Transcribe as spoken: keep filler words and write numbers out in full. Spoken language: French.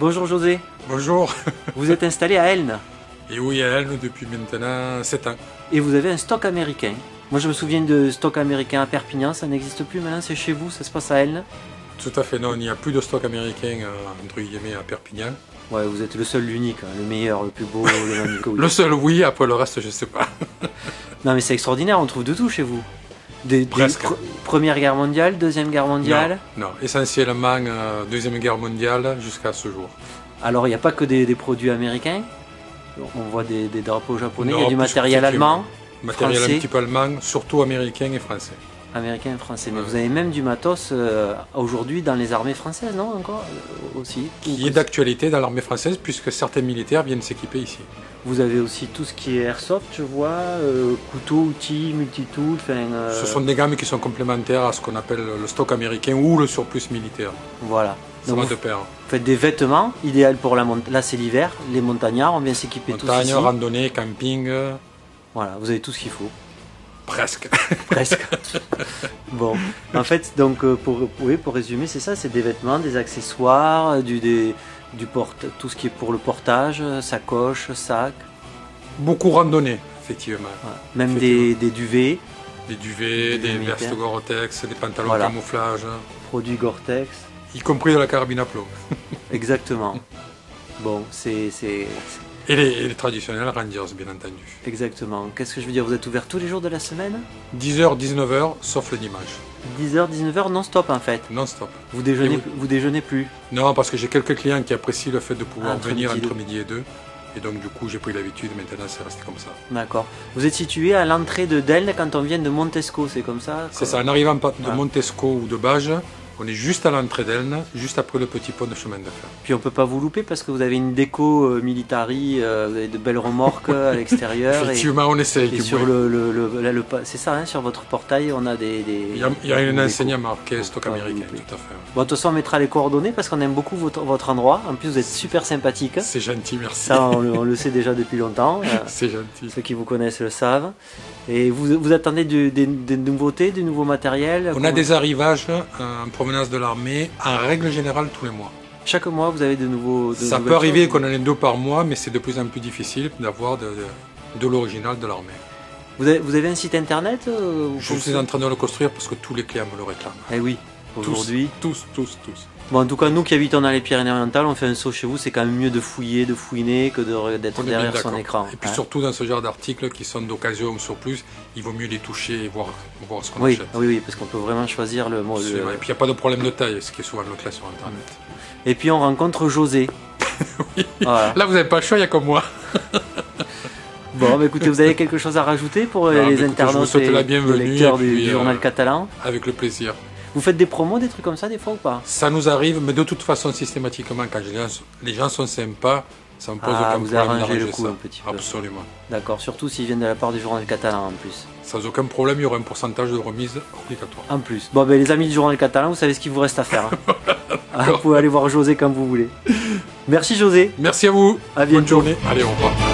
Bonjour José. Bonjour. Vous êtes installé à Elne. Et oui, à Elne depuis maintenant sept ans. Et vous avez un stock américain. Moi je me souviens de stock américain à Perpignan, ça n'existe plus maintenant, c'est chez vous, ça se passe à Elne. Tout à fait, non, il n'y a plus de stock américain euh, entre guillemets à Perpignan. Ouais, vous êtes le seul, l'unique, hein, le meilleur, le plus beau, le magnifique. Le seul oui, après le reste je sais pas. Non mais c'est extraordinaire, on trouve de tout chez vous. Des, Presque. Des pr Première guerre mondiale, Deuxième guerre mondiale. Non, non. Essentiellement euh, Deuxième guerre mondiale jusqu'à ce jour. Alors il n'y a pas que des, des produits américains, on voit des, des drapeaux japonais, Non, il y a du matériel allemand, matériel français. un petit peu allemand, surtout américain et français. Américain et français, mais Ouais. vous avez même du matos euh, aujourd'hui dans les armées françaises, non, encore euh, aussi. Qui est d'actualité dans l'armée française puisque certains militaires viennent s'équiper ici. Vous avez aussi tout ce qui est airsoft, je vois, euh, couteaux, outils, multitool, enfin... Euh... Ce sont des gammes qui sont complémentaires à ce qu'on appelle le stock américain ou le surplus militaire. Voilà. Ça Donc va vous de pair. faites des vêtements, idéal pour la montagne. Là c'est l'hiver, les montagnards, on vient s'équiper tous Montagne, ici. randonnée, camping, euh, Voilà, vous avez tout ce qu'il faut. presque. Presque. Bon, en fait, donc euh, pour, oui, pour résumer, c'est ça, c'est des vêtements, des accessoires, du, des, du porte, tout ce qui est pour le portage, sacoche, sac, Beaucoup randonnée, effectivement. voilà. Même des, des duvets, Des duvets, Des des militaires. vestes Gore-Tex, des pantalons Voilà. camouflage, produits Gore-Tex, y compris de la carabine à plomb. exactement. Bon, c'est c'est- Et les, et les traditionnels Rangers, bien entendu. c'est- exactement. Qu'est-ce que je veux dire, vous êtes ouvert tous les jours de la semaine dix heures, dix-neuf heures, sauf le dimanche. dix heures, dix-neuf heures non-stop en fait. Non-stop. Vous déjeunez, Et vous- vous déjeunez plus. Non, parce que j'ai quelques clients qui apprécient le fait de pouvoir Ah, entre venir midi et entre deux. midi et deux. Et donc, du coup, j'ai pris l'habitude. Maintenant, c'est resté comme ça. D'accord. Vous êtes situé à l'entrée de Delne quand on vient de Montesco, c'est comme ça C'est ça. En arrivant de Voilà. Montesco ou de Bages, on est juste à l'entrée d'Elne, juste après le petit pont de chemin de fer. Puis on peut pas vous louper parce que vous avez une déco euh, militari, euh, vous avez de belles remorques euh, à l'extérieur. et, Effectivement, on essaye. et du sur moins. le, le, le- là, le pa- c'est ça, hein, sur votre portail, on a des. des Il y a, il y a une des enseigne décos. marquée stock Faut pas américain, vous louper. tout à fait. Bon, de toute façon, on mettra les coordonnées parce qu'on aime beaucoup votre, votre endroit. En plus, vous êtes super sympathique. C'est gentil, merci. Ça, on, le- on le sait déjà depuis longtemps. Euh, C'est gentil. Ceux qui vous connaissent le savent. Et vous, vous attendez du- des, des nouveautés, du nouveau matériel On a comment- des arrivages euh, en provenance de l'armée, en règle générale, tous les mois. Chaque mois, vous avez de nouveaux. de Ça nouvelles peut arriver choses qu'on en ait deux par mois, mais c'est de plus en plus difficile d'avoir de, de, de l'original de l'armée. Vous avez, vous avez un site internet euh, ou Je comment suis ça en train de le construire parce que tous les clients me le réclament. Eh oui, aujourd'hui. Tous, tous, tous. Bon, en tout cas, nous qui habitons dans les Pyrénées-Orientales, on fait un saut chez vous, c'est quand même mieux de fouiller, de fouiner que de- d'être On est bien derrière son d'accord. écran. Et puis hein. surtout dans ce genre d'articles qui sont d'occasion ou surplus, il vaut mieux les toucher et voir, voir ce qu'on Oui, achète. oui, oui, parce qu'on peut vraiment choisir le mot. Absolument. le- Et puis il n'y a pas de problème de taille, ce qui est souvent le cas sur Internet. Et puis on rencontre José. Voilà. Là, vous n'avez pas le choix, il n'y a comme moi. Bon, bah, écoutez, vous avez quelque chose à rajouter pour euh, Non, mais les écoutez, je vous internautes souhaite et la les bienvenue, lecteurs et du, puis, du euh, journal catalan? Avec le plaisir. Vous faites des promos, des trucs comme ça, des fois ou pas? Ça nous arrive, mais de toute façon, systématiquement, quand les gens, les gens sont sympas, ça me pose Ah, aucun vous problème arrangez le d'arranger coup ça. un petit peu. Absolument. D'accord, surtout s'ils viennent de la part du journal catalan en plus. Sans aucun problème, il y aura un pourcentage de remise obligatoire. En plus. Bon, ben les amis du journal catalan, vous savez ce qu'il vous reste à faire. hein. Ah, vous pouvez aller voir José quand vous voulez. Merci José. Merci à vous. À bientôt. Bonne journée. Allez, au revoir.